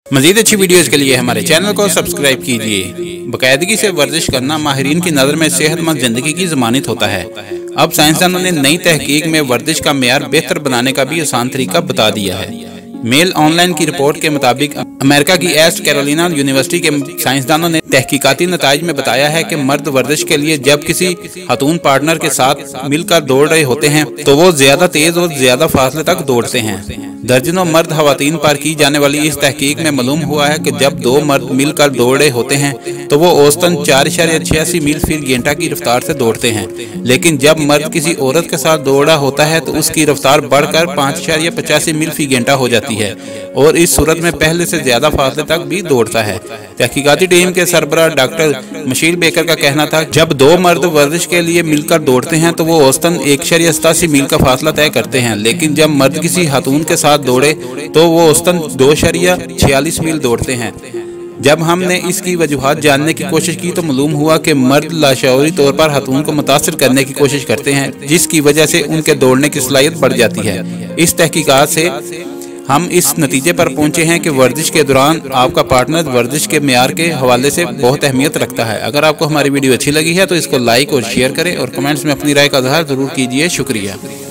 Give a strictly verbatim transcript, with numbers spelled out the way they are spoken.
मजीद अच्छी वीडियोस के लिए हमारे चैनल को सब्सक्राइब कीजिए। बाकायदगी से वर्जिश करना माहिरीन की नज़र में सेहतमंद जिंदगी की ज़मानत होता है। अब साइंसदानों ने नई तहकीक में वर्जिश का मेयार बेहतर बनाने का भी आसान तरीका बता दिया है। मेल ऑनलाइन की रिपोर्ट के मुताबिक अमेरिका की ईस्ट कैरोलिना यूनिवर्सिटी के साइंसदानों ने तहकीकाती नताइज में बताया है कि मर्द वर्जिश के लिए जब किसी खातून पार्टनर के साथ मिलकर दौड़ रहे होते हैं तो वो ज्यादा तेज और ज्यादा फासले तक दौड़ते हैं। दर्जनों मर्द खवातीन पर की जाने वाली इस तहकीक में मालूम हुआ है कि जब दो मर्द मिलकर दौड़ रहे होते हैं तो वो औसतन चार इशारे छियासी मील फी घंटा की रफ्तार से दौड़ते हैं, लेकिन जब मर्द किसी औरत के साथ दौड़ा होता है तो उसकी रफ्तार बढ़कर पाँच इशारे पचासी मील फी घंटा हो जाती है और इस सूरत में पहले से ज्यादा फासले तक भी दौड़ता है। तहकीकाती टीम के सरबराह डॉक्टर मशील बेकर का कहना था, जब दो मर्द वर्जिश के लिए मिलकर दौड़ते हैं तो वो औसतन एक इशारे सतासी मील का फासला तय करते हैं, लेकिन जब मर्द किसी खातून के साथ दौड़े तो वो औसतन दो इशारिया छियालीस मील दौड़ते हैं। जब हमने इसकी वजूहात जानने की कोशिश की तो मालूम हुआ कि मर्द लाशऊरी तौर पर खातून को मुतासिर करने की कोशिश करते हैं, जिसकी वजह से उनके दौड़ने की सलाहियत बढ़ जाती है। इस तहकीकात से हम इस नतीजे पर पहुंचे हैं कि वर्जिश के दौरान आपका पार्टनर वर्जिश के मेयार के हवाले से बहुत अहमियत रखता है। अगर आपको हमारी वीडियो अच्छी लगी है तो इसको लाइक और शेयर करें और कमेंट्स में अपनी राय का इजहार जरूर कीजिए। शुक्रिया।